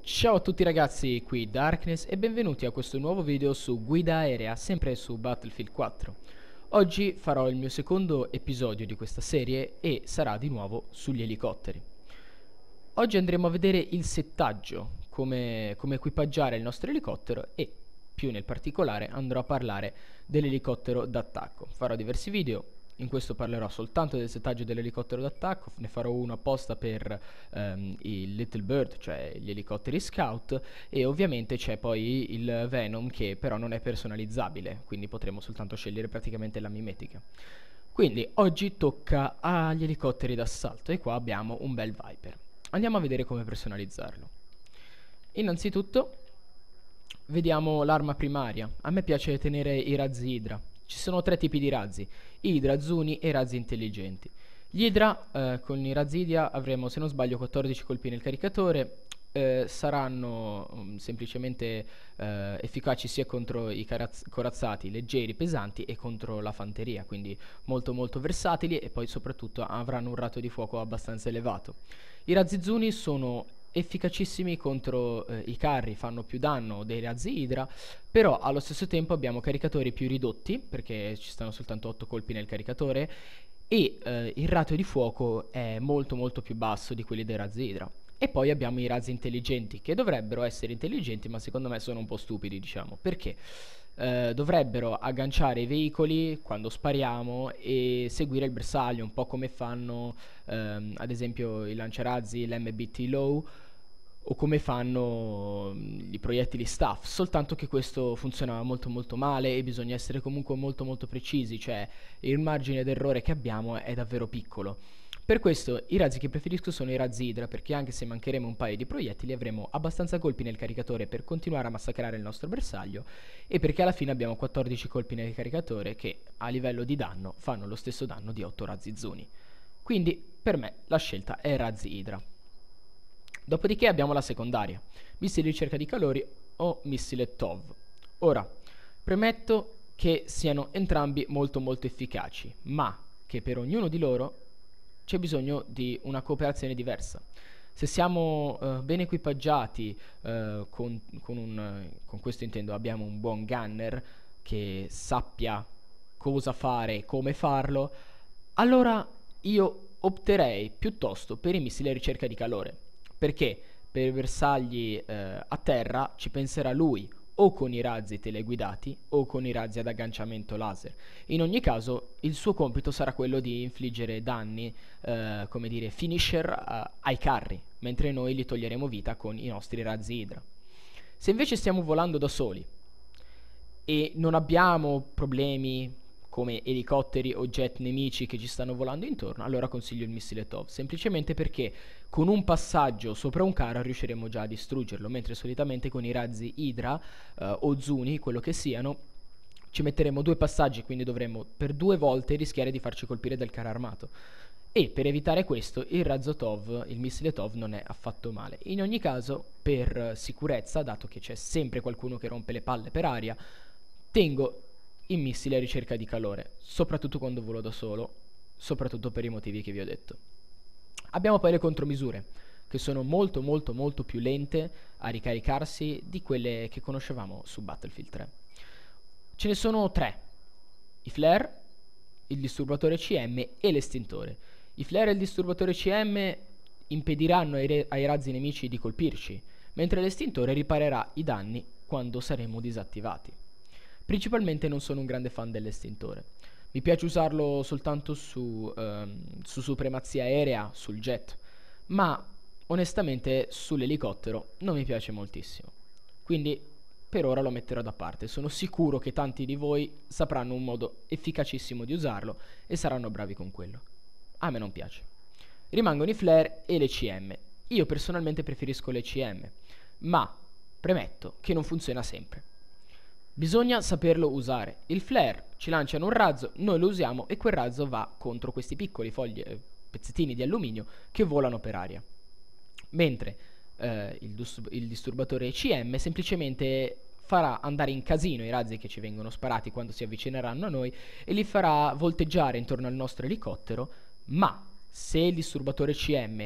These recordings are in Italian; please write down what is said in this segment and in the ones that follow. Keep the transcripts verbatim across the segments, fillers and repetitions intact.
Ciao a tutti ragazzi, qui Darkness e benvenuti a questo nuovo video su guida aerea, sempre su Battlefield quattro. Oggi farò il mio secondo episodio di questa serie e sarà di nuovo sugli elicotteri. Oggi andremo a vedere il settaggio, come, come equipaggiare il nostro elicottero e, più nel particolare, andrò a parlare dell'elicottero d'attacco. Farò diversi video. In questo parlerò soltanto del settaggio dell'elicottero d'attacco, ne farò uno apposta per ehm, il Little Bird, cioè gli elicotteri scout, e ovviamente c'è poi il Venom che però non è personalizzabile, quindi potremo soltanto scegliere praticamente la mimetica. Quindi oggi tocca agli elicotteri d'assalto e qua abbiamo un bel Viper. Andiamo a vedere come personalizzarlo. Innanzitutto vediamo l'arma primaria. A me piace tenere i razzi Idra. Ci sono tre tipi di razzi: Idra, Zuni e razzi intelligenti. Gli Idra, eh, con i razzi Idra avremo, se non sbaglio, quattordici colpi nel caricatore. Eh, saranno um, semplicemente eh, efficaci sia contro i corazzati leggeri, pesanti e contro la fanteria, quindi molto molto versatili, e poi soprattutto avranno un rato di fuoco abbastanza elevato. I razzi Zuni sono efficacissimi contro eh, i carri, fanno più danno dei razzi Idra, però allo stesso tempo abbiamo caricatori più ridotti perché ci stanno soltanto otto colpi nel caricatore e eh, il ratio di fuoco è molto molto più basso di quelli dei razzi Idra. E poi abbiamo i razzi intelligenti, che dovrebbero essere intelligenti, ma secondo me sono un po' stupidi, diciamo, perché eh, dovrebbero agganciare i veicoli quando spariamo e seguire il bersaglio, un po' come fanno ehm, ad esempio i lanciarazzi, l'M B T Low, o come fanno mh, i proiettili staff, soltanto che questo funziona molto molto male e bisogna essere comunque molto molto precisi, cioè il margine d'errore che abbiamo è davvero piccolo. Per questo i razzi che preferisco sono i razzi Idra, perché anche se mancheremo un paio di proiettili avremo abbastanza colpi nel caricatore per continuare a massacrare il nostro bersaglio, e perché alla fine abbiamo quattordici colpi nel caricatore che a livello di danno fanno lo stesso danno di otto razzi Zuni. Quindi per me la scelta è razzi Idra. Dopodiché abbiamo la secondaria, missili di ricerca di calori o missile Tov. Ora, premetto che siano entrambi molto molto efficaci, ma che per ognuno di loro c'è bisogno di una cooperazione diversa. Se siamo uh, ben equipaggiati, uh, con, con, un, con questo intendo abbiamo un buon gunner che sappia cosa fare e come farlo, allora io opterei piuttosto per i missili a ricerca di calore, perché per i bersagli uh, a terra ci penserà lui, o con i razzi teleguidati o con i razzi ad agganciamento laser. In ogni caso il suo compito sarà quello di infliggere danni, eh, come dire, finisher uh, ai carri, mentre noi li toglieremo vita con i nostri razzi Idra. Se invece stiamo volando da soli e non abbiamo problemi come elicotteri o jet nemici che ci stanno volando intorno, allora consiglio il missile Tov, semplicemente perché con un passaggio sopra un carro riusciremo già a distruggerlo, mentre solitamente con i razzi Idra eh, o Zuni, quello che siano, ci metteremo due passaggi, quindi dovremo per due volte rischiare di farci colpire dal carro armato. E per evitare questo il razzo Tov, il missile Tov, non è affatto male. In ogni caso, per sicurezza, dato che c'è sempre qualcuno che rompe le palle per aria, tengo i missili a ricerca di calore, soprattutto quando volo da solo, soprattutto per i motivi che vi ho detto. Abbiamo poi le contromisure, che sono molto molto molto più lente a ricaricarsi di quelle che conoscevamo su Battlefield tre. Ce ne sono tre: i flare, il disturbatore C M e l'estintore. I flare e il disturbatore C M impediranno ai, ai razzi nemici di colpirci, mentre l'estintore riparerà i danni quando saremo disattivati. Principalmente non sono un grande fan dell'estintore. Mi piace usarlo soltanto su, um, su supremazia aerea, sul jet, ma onestamente sull'elicottero non mi piace moltissimo. Quindi per ora lo metterò da parte. Sono sicuro che tanti di voi sapranno un modo efficacissimo di usarlo e saranno bravi con quello. A me non piace. Rimangono i flare e le C M. Io personalmente preferisco le C M, ma premetto che non funziona sempre. Bisogna saperlo usare. Il flare ci lanciano un razzo, noi lo usiamo e quel razzo va contro questi piccoli fogli, eh, pezzettini di alluminio che volano per aria. Mentre eh, il, il disturbatore C M semplicemente farà andare in casino i razzi che ci vengono sparati quando si avvicineranno a noi e li farà volteggiare intorno al nostro elicottero, ma se il disturbatore C M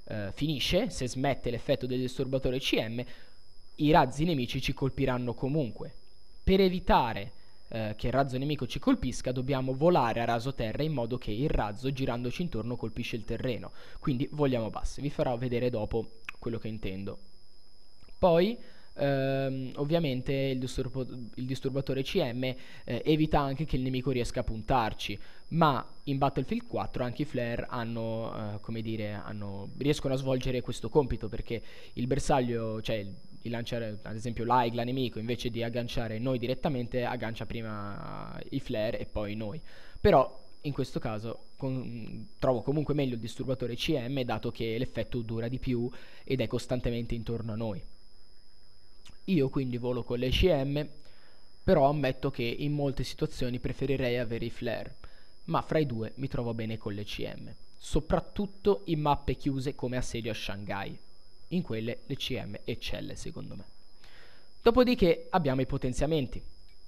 eh, finisce, se smette l'effetto del disturbatore C M, i razzi nemici ci colpiranno comunque. Per evitare eh, che il razzo nemico ci colpisca, dobbiamo volare a raso terra in modo che il razzo, girandoci intorno, colpisce il terreno. Quindi voliamo basso. Vi farò vedere dopo quello che intendo. Poi ehm, ovviamente il, disturbo- il disturbatore C M eh, evita anche che il nemico riesca a puntarci, ma in Battlefield quattro anche i flare hanno, eh, come dire, hanno, riescono a svolgere questo compito, perché il bersaglio, cioè il, il lanciare, ad esempio l'Aigla nemico, invece di agganciare noi direttamente, aggancia prima i flare e poi noi. Però in questo caso con, trovo comunque meglio il disturbatore C M, dato che l'effetto dura di più ed è costantemente intorno a noi. Io quindi volo con le C M, però ammetto che in molte situazioni preferirei avere i flare, ma fra i due mi trovo bene con le C M, soprattutto in mappe chiuse come assedio a Shanghai. In quelle le C M eccelle secondo me. Dopodiché abbiamo i potenziamenti.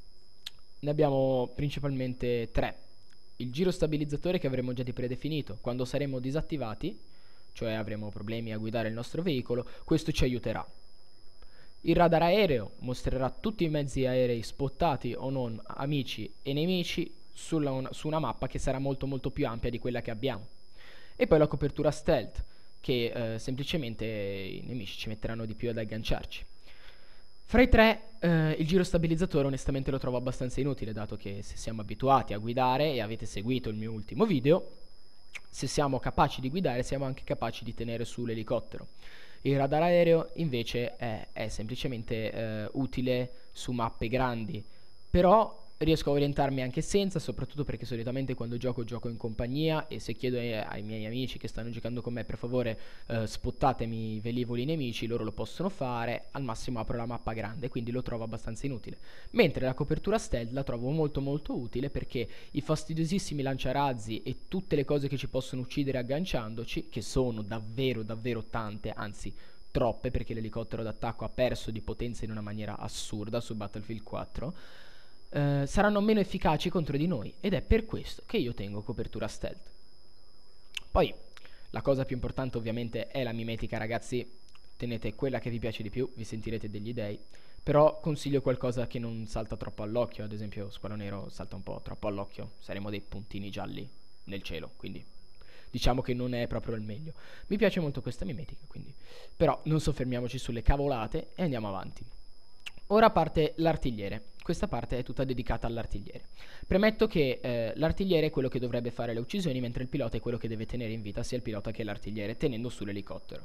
Ne abbiamo principalmente tre. Il giro stabilizzatore, che avremo già di predefinito. Quando saremo disattivati, cioè avremo problemi a guidare il nostro veicolo, questo ci aiuterà. Il radar aereo mostrerà tutti i mezzi aerei spottati o non, amici e nemici, sulla una, su una mappa che sarà molto molto più ampia di quella che abbiamo. E poi la copertura stealth, che eh, semplicemente i nemici ci metteranno di più ad agganciarci. Fra i tre, eh, il giro stabilizzatore onestamente lo trovo abbastanza inutile, dato che se siamo abituati a guidare e avete seguito il mio ultimo video, se siamo capaci di guidare siamo anche capaci di tenere su l'elicottero. Il radar aereo invece è, è semplicemente eh, utile su mappe grandi, però riesco a orientarmi anche senza, soprattutto perché solitamente quando gioco gioco in compagnia, e se chiedo ai, ai miei amici che stanno giocando con me per favore eh, spottatemi i velivoli nemici, loro lo possono fare, al massimo apro la mappa grande, quindi lo trovo abbastanza inutile. Mentre la copertura stealth la trovo molto molto utile, perché i fastidiosissimi lanciarazzi e tutte le cose che ci possono uccidere agganciandoci, che sono davvero davvero tante, anzi troppe, perché l'elicottero d'attacco ha perso di potenza in una maniera assurda su Battlefield quattro, eh, saranno meno efficaci contro di noi, ed è per questo che io tengo copertura stealth. Poi la cosa più importante ovviamente è la mimetica, ragazzi. Tenete quella che vi piace di più, vi sentirete degli dei, però consiglio qualcosa che non salta troppo all'occhio. Ad esempio Squalo Nero salta un po' troppo all'occhio, saremo dei puntini gialli nel cielo, quindi diciamo che non è proprio il meglio. Mi piace molto questa mimetica, quindi, però non soffermiamoci sulle cavolate e andiamo avanti. Ora parte l'artigliere. Questa parte è tutta dedicata all'artigliere. Premetto che eh, l'artigliere è quello che dovrebbe fare le uccisioni, mentre il pilota è quello che deve tenere in vita sia il pilota che l'artigliere, tenendo su l'elicottero.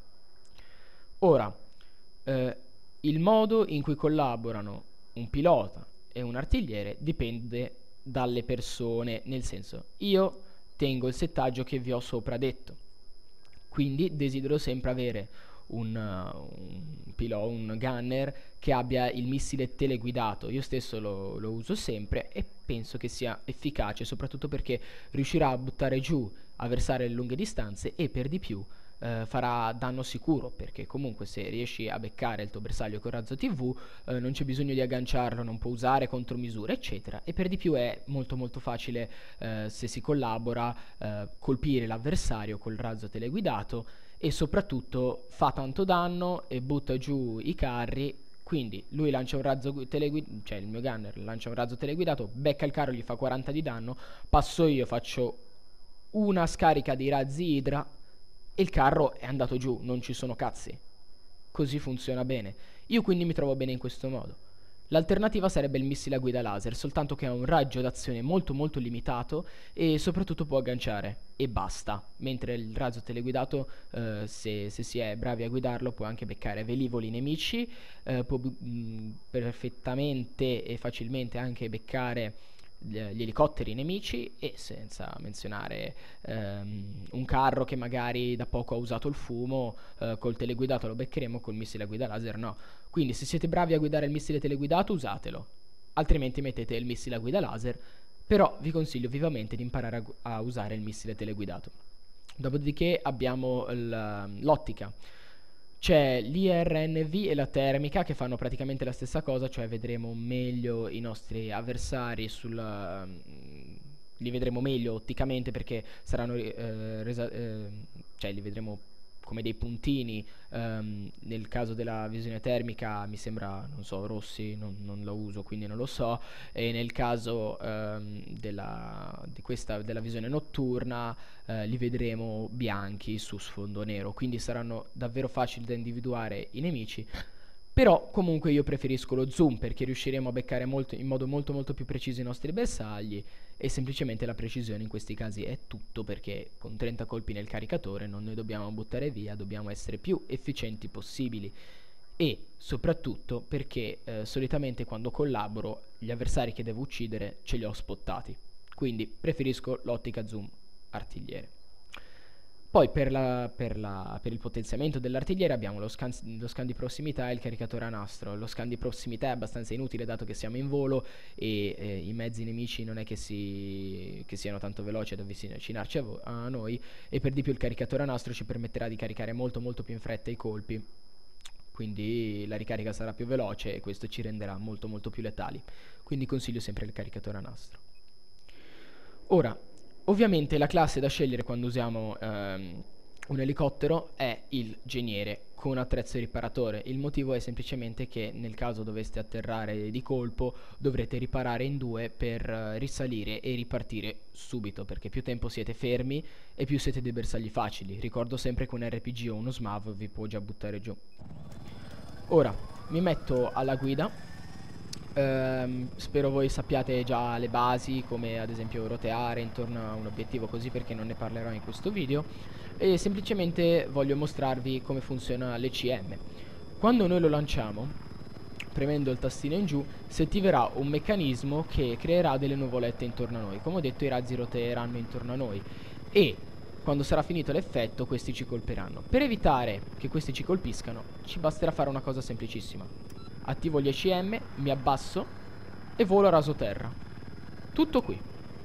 Ora, eh, il modo in cui collaborano un pilota e un artigliere dipende dalle persone, nel senso, io tengo il settaggio che vi ho sopra detto, quindi desidero sempre avere un, uh, un pilota, un gunner che abbia il missile teleguidato. Io stesso lo, lo uso sempre e penso che sia efficace, soprattutto perché riuscirà a buttare giù avversari a lunghe distanze e per di più eh, farà danno sicuro, perché comunque se riesci a beccare il tuo bersaglio con razzo tv eh, non c'è bisogno di agganciarlo, non può usare contromisure eccetera, e per di più è molto molto facile eh, se si collabora eh, colpire l'avversario col razzo teleguidato, e soprattutto fa tanto danno e butta giù i carri. Quindi lui lancia un razzo teleguidato, cioè il mio gunner lancia un razzo teleguidato, becca il carro, gli fa quaranta di danno, passo io, faccio una scarica di razzi idra e il carro è andato giù, non ci sono cazzi. Così funziona bene. Io quindi mi trovo bene in questo modo. L'alternativa sarebbe il missile a guida laser, soltanto che ha un raggio d'azione molto molto limitato e soprattutto può agganciare, e basta. Mentre il razzo teleguidato, eh, se, se si è bravi a guidarlo, può anche beccare velivoli nemici, eh, può mh, perfettamente e facilmente anche beccare gli elicotteri nemici, e senza menzionare ehm, un carro che magari da poco ha usato il fumo, eh, col teleguidato lo beccheremo, col missile a guida laser no. Quindi se siete bravi a guidare il missile teleguidato usatelo, altrimenti mettete il missile a guida laser, però vi consiglio vivamente di imparare a, a usare il missile teleguidato. Dopodiché abbiamo l'ottica. C'è l'I R N V e la termica, che fanno praticamente la stessa cosa, cioè vedremo meglio i nostri avversari sul, uh, li vedremo meglio otticamente, perché saranno eh, resa, eh, cioè li vedremo come dei puntini. Um, nel caso della visione termica mi sembra, non so, rossi, non, non lo uso quindi non lo so, e nel caso um, della, di questa, della visione notturna uh, li vedremo bianchi su sfondo nero, quindi saranno davvero facili da individuare i nemici. Però comunque io preferisco lo zoom, perché riusciremo a beccare molto, in modo molto molto più preciso i nostri bersagli, e semplicemente la precisione in questi casi è tutto, perché con trenta colpi nel caricatore non ne dobbiamo buttare via, dobbiamo essere più efficienti possibili, e soprattutto perché eh, solitamente quando collaboro gli avversari che devo uccidere ce li ho spottati, quindi preferisco l'ottica zoom artigliere. Poi per, la, per, la, per il potenziamento dell'artigliere abbiamo lo scan, lo scan di prossimità e il caricatore a nastro. Lo scan di prossimità è abbastanza inutile dato che siamo in volo e eh, i mezzi nemici non è che, si, che siano tanto veloci ad avvicinarci a, a noi, e per di più il caricatore a nastro ci permetterà di caricare molto molto più in fretta i colpi, quindi la ricarica sarà più veloce e questo ci renderà molto molto più letali, quindi consiglio sempre il caricatore a nastro. Ora, ovviamente la classe da scegliere quando usiamo ehm, un elicottero è il geniere con attrezzo riparatore. Il motivo è semplicemente che nel caso doveste atterrare di colpo dovrete riparare in due per uh, risalire e ripartire subito, perché più tempo siete fermi e più siete dei bersagli facili. Ricordo sempre che un R P G o uno S M A V vi può già buttare giù. Ora mi metto alla guida. Um, spero voi sappiate già le basi, come ad esempio roteare intorno a un obiettivo, così, perché non ne parlerò in questo video, e semplicemente voglio mostrarvi come funziona l'E C M. Quando noi lo lanciamo, premendo il tastino in giù, si attiverà un meccanismo che creerà delle nuvolette intorno a noi. Come ho detto, i razzi roteeranno intorno a noi e quando sarà finito l'effetto questi ci colpiranno. Per evitare che questi ci colpiscano ci basterà fare una cosa semplicissima: attivo gli E C M, mi abbasso e volo a raso terra. Tutto qui.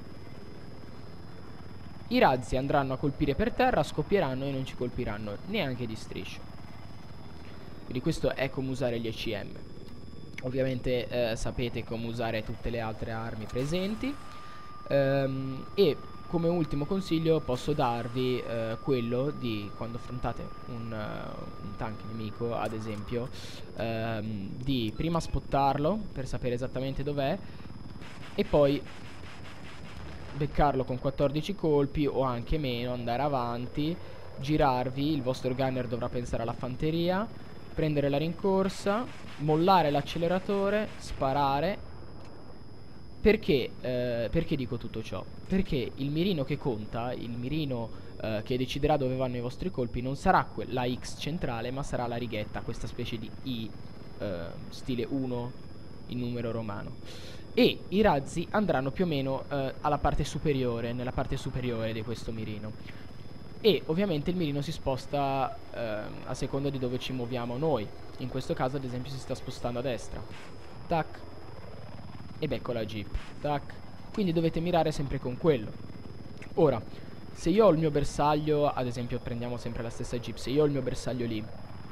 I razzi andranno a colpire per terra, scoppieranno e non ci colpiranno neanche di striscio. Quindi questo è come usare gli E C M. Ovviamente eh, sapete come usare tutte le altre armi presenti. Ehm, e come ultimo consiglio posso darvi eh, quello di, quando affrontate un, uh, un tank nemico ad esempio, ehm, di prima spottarlo per sapere esattamente dov'è e poi beccarlo con quattordici colpi o anche meno, andare avanti, girarvi, il vostro gunner dovrà pensare alla fanteria, prendere la rincorsa, mollare l'acceleratore, sparare. Perché, eh, perché dico tutto ciò? Perché il mirino che conta, il mirino eh, che deciderà dove vanno i vostri colpi, non sarà la X centrale, ma sarà la righetta, questa specie di I eh, stile uno in numero romano. E i razzi andranno più o meno eh, alla parte superiore, nella parte superiore di questo mirino. E ovviamente il mirino si sposta eh, a seconda di dove ci muoviamo noi. In questo caso ad esempio si sta spostando a destra. Tac. E becco la jeep, tac. Quindi dovete mirare sempre con quello. Ora, se io ho il mio bersaglio, ad esempio prendiamo sempre la stessa jeep, se io ho il mio bersaglio lì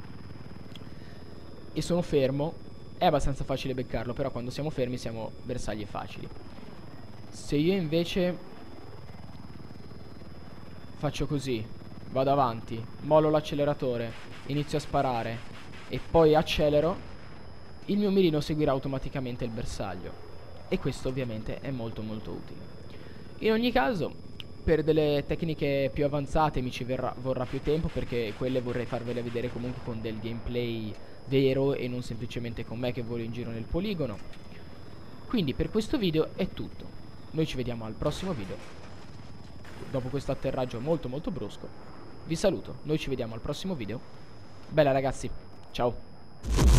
e sono fermo, è abbastanza facile beccarlo, però quando siamo fermi siamo bersagli facili. Se io invece faccio così, vado avanti, mollo l'acceleratore, inizio a sparare e poi accelero, il mio mirino seguirà automaticamente il bersaglio. E questo ovviamente è molto molto utile. In ogni caso, per delle tecniche più avanzate mi ci verrà, vorrà più tempo, perché quelle vorrei farvele vedere comunque con del gameplay vero e non semplicemente con me che volo in giro nel poligono. Quindi per questo video è tutto. Noi ci vediamo al prossimo video. Dopo questo atterraggio molto molto brusco vi saluto. Noi ci vediamo al prossimo video. Bella ragazzi, ciao.